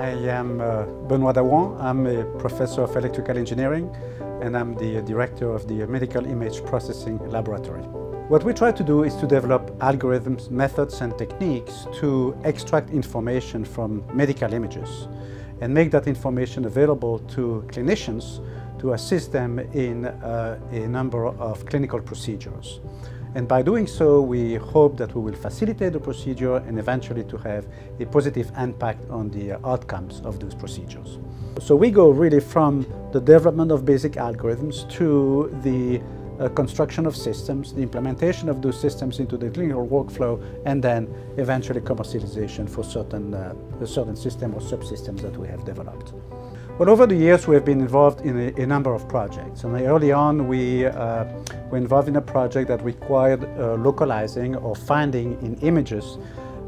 I am Benoit Dawant. I'm a professor of electrical engineering and I'm the director of the Medical Image Processing Laboratory. What we try to do is to develop algorithms, methods and techniques to extract information from medical images and make that information available to clinicians to assist them in a number of clinical procedures. And by doing so, we hope that we will facilitate the procedure and eventually to have a positive impact on the outcomes of those procedures. So we go really from the development of basic algorithms to the construction of systems, the implementation of those systems into the clinical workflow, and then eventually commercialization for certain system or subsystems that we have developed. But over the years, we have been involved in a number of projects. And early on, we were involved in a project that required localizing or finding in images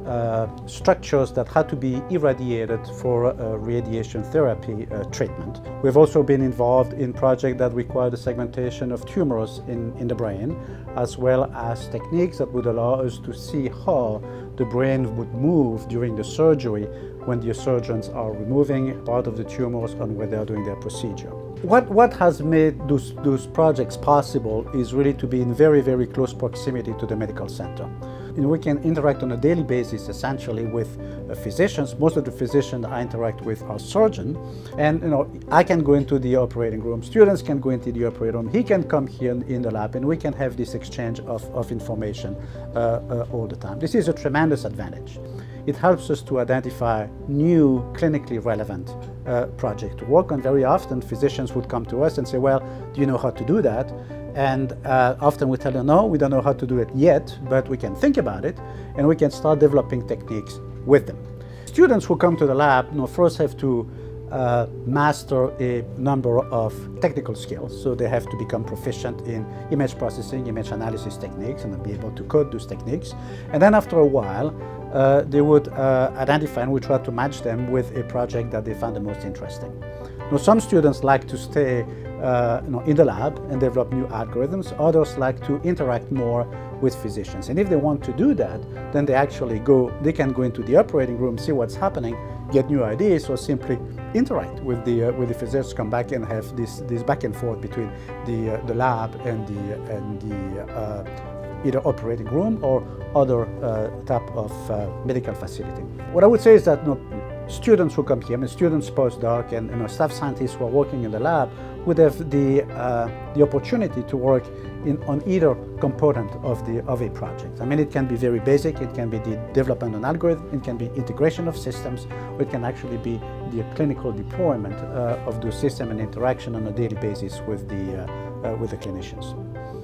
structures that had to be irradiated for radiation therapy treatment. We've also been involved in projects that required the segmentation of tumors in the brain, as well as techniques that would allow us to see how the brain would move during the surgery when the surgeons are removing part of the tumors and when they are doing their procedure. What has made those projects possible is really to be in very, very close proximity to the medical center. We can interact on a daily basis essentially with physicians. Most of the physicians I interact with are surgeons, and I can go into the operating room, students can go into the operating room, he can come here in the lab, and we can have this exchange of information all the time. This is a tremendous advantage. It helps us to identify new clinically relevant projects to work on. Very often physicians would come to us and say, well, do you know how to do that? And often we tell them, no, we don't know how to do it yet, but we can think about it and we can start developing techniques with them. Students who come to the lab first have to master a number of technical skills. So they have to become proficient in image processing, image analysis techniques, and be able to code those techniques. And then after a while, they would identify, and we try to match them with a project that they find the most interesting. Some students like to stay in the lab and develop new algorithms. Others like to interact more with physicians. And if they want to do that, then they can go into the operating room, see what's happening, get new ideas, or simply interact with the physicians, come back and have this back and forth between the lab and the either operating room or other type of medical facility. What I would say is that students who come here, students postdoc and staff scientists who are working in the lab would have the opportunity to work on either component of a project. I mean, it can be very basic, it can be the development of an algorithm, it can be integration of systems, or it can actually be the clinical deployment of the system and interaction on a daily basis with the clinicians.